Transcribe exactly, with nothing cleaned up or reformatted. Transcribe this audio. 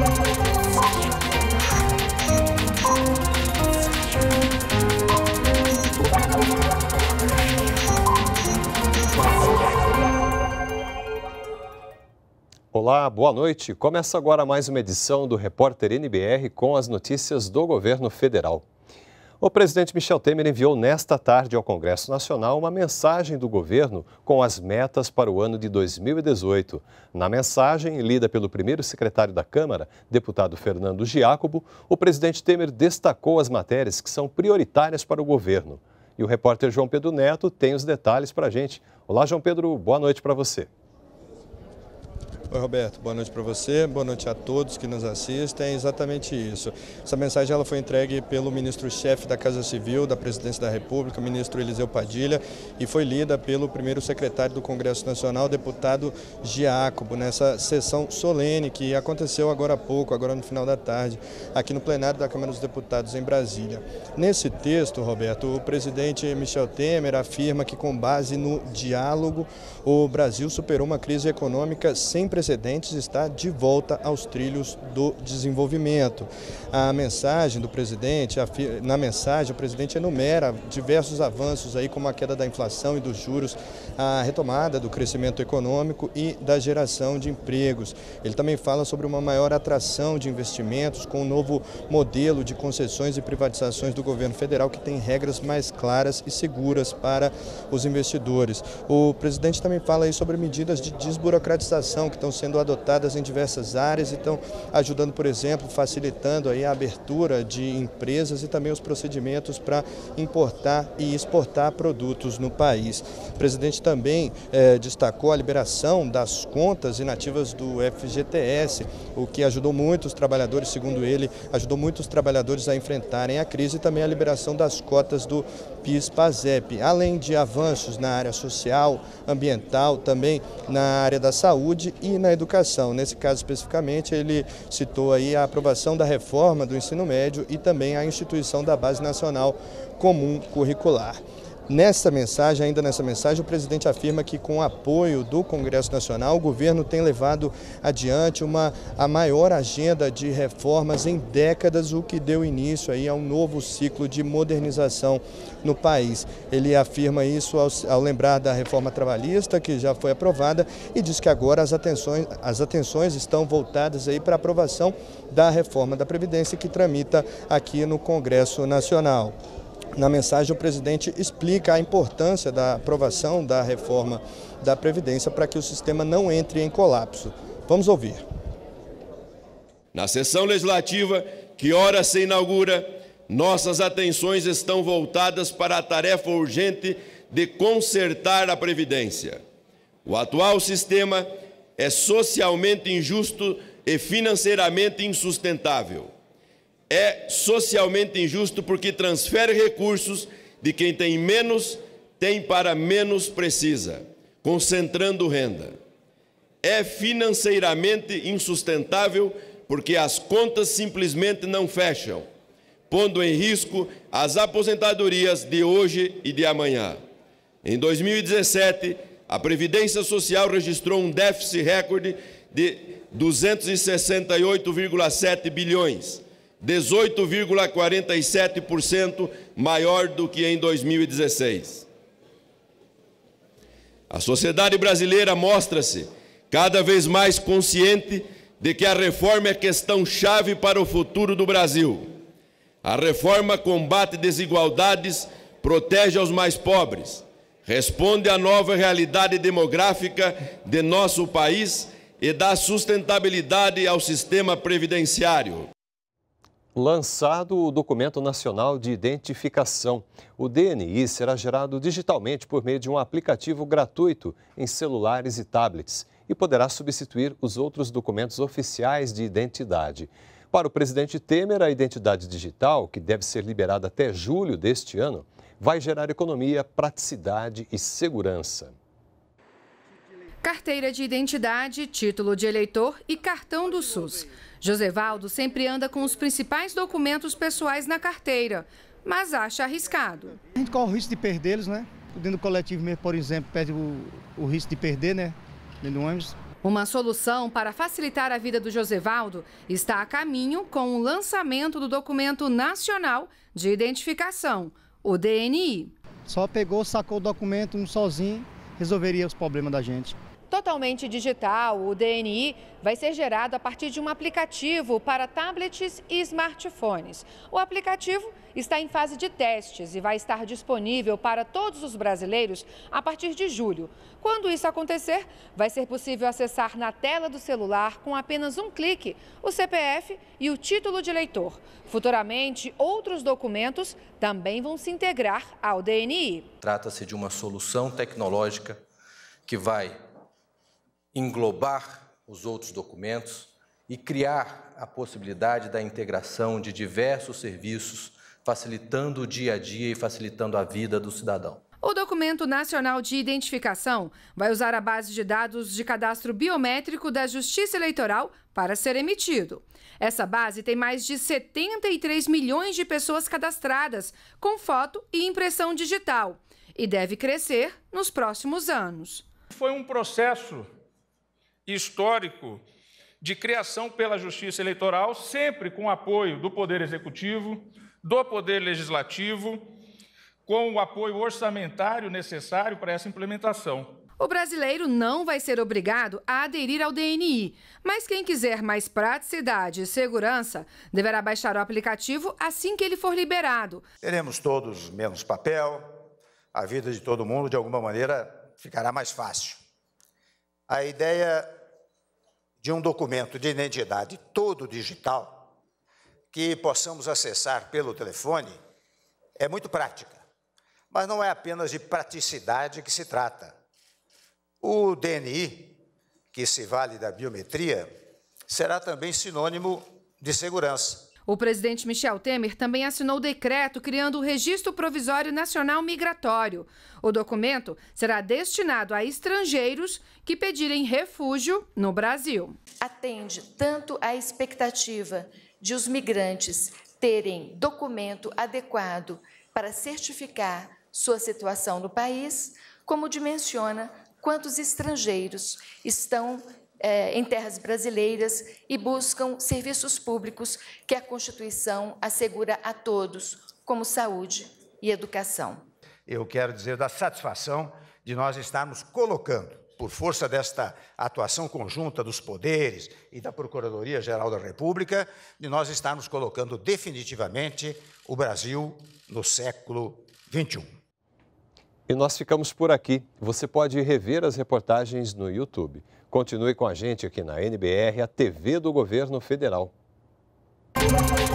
Olá, boa noite. Começa agora mais uma edição do Repórter N B R com as notícias do governo federal. O presidente Michel Temer enviou nesta tarde ao Congresso Nacional uma mensagem do governo com as metas para o ano de dois mil e dezoito. Na mensagem, lida pelo primeiro secretário da Câmara, deputado Fernando Giacobo, o presidente Temer destacou as matérias que são prioritárias para o governo. E o repórter João Pedro Neto tem os detalhes para a gente. Olá, João Pedro, boa noite para você. Oi, Roberto, boa noite para você, boa noite a todos que nos assistem, é exatamente isso. Essa mensagem ela foi entregue pelo ministro-chefe da Casa Civil, da Presidência da República, o ministro Eliseu Padilha, e foi lida pelo primeiro secretário do Congresso Nacional, deputado Giacobo, nessa sessão solene que aconteceu agora há pouco, agora no final da tarde, aqui no plenário da Câmara dos Deputados em Brasília. Nesse texto, Roberto, o presidente Michel Temer afirma que, com base no diálogo, o Brasil superou uma crise econômica sem precedentes, está de volta aos trilhos do desenvolvimento. A mensagem do presidente, na mensagem o presidente enumera diversos avanços aí, como a queda da inflação e dos juros, a retomada do crescimento econômico e da geração de empregos. Ele também fala sobre uma maior atração de investimentos com um novo modelo de concessões e privatizações do governo federal que tem regras mais claras e seguras para os investidores. O presidente também fala aí sobre medidas de desburocratização que estão sendo adotadas em diversas áreas e estão ajudando, por exemplo, facilitando aí a abertura de empresas e também os procedimentos para importar e exportar produtos no país. O presidente também eh, destacou a liberação das contas inativas do F G T S, o que ajudou muito os trabalhadores, segundo ele, ajudou muito os trabalhadores a enfrentarem a crise, e também a liberação das cotas do PIS/PASEP, além de avanços na área social, ambiental, também na área da saúde e na educação. Nesse caso especificamente, ele citou aí a aprovação da reforma do ensino médio e também a instituição da Base Nacional Comum Curricular. Nessa mensagem, ainda nessa mensagem, o presidente afirma que, com o apoio do Congresso Nacional, o governo tem levado adiante uma, a maior agenda de reformas em décadas, o que deu início aí a um novo ciclo de modernização no país. Ele afirma isso ao, ao lembrar da reforma trabalhista, que já foi aprovada, e diz que agora as atenções, as atenções estão voltadas aí para a aprovação da reforma da Previdência, que tramita aqui no Congresso Nacional. Na mensagem, o presidente explica a importância da aprovação da reforma da Previdência para que o sistema não entre em colapso. Vamos ouvir. Na sessão legislativa, que ora se inaugura, nossas atenções estão voltadas para a tarefa urgente de consertar a Previdência. O atual sistema é socialmente injusto e financeiramente insustentável. É socialmente injusto porque transfere recursos de quem tem menos, tem para menos precisa, concentrando renda. É financeiramente insustentável porque as contas simplesmente não fecham, pondo em risco as aposentadorias de hoje e de amanhã. Em dois mil e dezessete, a Previdência Social registrou um déficit recorde de duzentos e sessenta e oito vírgula sete bilhões, dezoito vírgula quarenta e sete por cento maior do que em dois mil e dezesseis. A sociedade brasileira mostra-se cada vez mais consciente de que a reforma é questão-chave para o futuro do Brasil. A reforma combate desigualdades, protege aos mais pobres, responde à nova realidade demográfica de nosso país e dá sustentabilidade ao sistema previdenciário. Lançado o Documento Nacional de Identificação. O D N I será gerado digitalmente por meio de um aplicativo gratuito em celulares e tablets e poderá substituir os outros documentos oficiais de identidade. Para o presidente Temer, a identidade digital, que deve ser liberada até julho deste ano, vai gerar economia, praticidade e segurança. Carteira de identidade, título de eleitor e cartão do SUS. Josevaldo sempre anda com os principais documentos pessoais na carteira, mas acha arriscado. A gente corre o risco de perdê-los, né? Dentro do coletivo mesmo, por exemplo, perde o, o risco de perder, né? Dentro do ônibus. Uma solução para facilitar a vida do Josevaldo está a caminho com o lançamento do Documento Nacional de Identificação, o D N I. Só pegou, sacou o documento um sozinho, resolveria os problemas da gente. Totalmente digital, o D N I vai ser gerado a partir de um aplicativo para tablets e smartphones. O aplicativo está em fase de testes e vai estar disponível para todos os brasileiros a partir de julho. Quando isso acontecer, vai ser possível acessar na tela do celular, com apenas um clique, o C P F e o título de eleitor. Futuramente, outros documentos também vão se integrar ao D N I. Trata-se de uma solução tecnológica que vai englobar os outros documentos e criar a possibilidade da integração de diversos serviços, facilitando o dia a dia e facilitando a vida do cidadão. O Documento Nacional de Identificação vai usar a base de dados de cadastro biométrico da Justiça Eleitoral para ser emitido. Essa base tem mais de setenta e três milhões de pessoas cadastradas, com foto e impressão digital, e deve crescer nos próximos anos. Foi um processo histórico de criação pela Justiça Eleitoral, sempre com o apoio do Poder Executivo, do Poder Legislativo, com o apoio orçamentário necessário para essa implementação. O brasileiro não vai ser obrigado a aderir ao D N I, mas quem quiser mais praticidade e segurança deverá baixar o aplicativo assim que ele for liberado. Teremos todos menos papel, a vida de todo mundo, de alguma maneira, ficará mais fácil. A ideia de um documento de identidade todo digital, que possamos acessar pelo telefone, é muito prática. Mas não é apenas de praticidade que se trata. O D N I, que se vale da biometria, será também sinônimo de segurança. O presidente Michel Temer também assinou o decreto criando o Registro Provisório Nacional Migratório. O documento será destinado a estrangeiros que pedirem refúgio no Brasil. Atende tanto à expectativa de os migrantes terem documento adequado para certificar sua situação no país, como dimensiona quantos estrangeiros estão É, em terras brasileiras e buscam serviços públicos que a Constituição assegura a todos, como saúde e educação. Eu quero dizer da satisfação de nós estarmos colocando, por força desta atuação conjunta dos poderes e da Procuradoria-Geral da República, de nós estarmos colocando definitivamente o Brasil no século vinte e um. E nós ficamos por aqui. Você pode rever as reportagens no YouTube. Continue com a gente aqui na N B R, a T V do Governo Federal.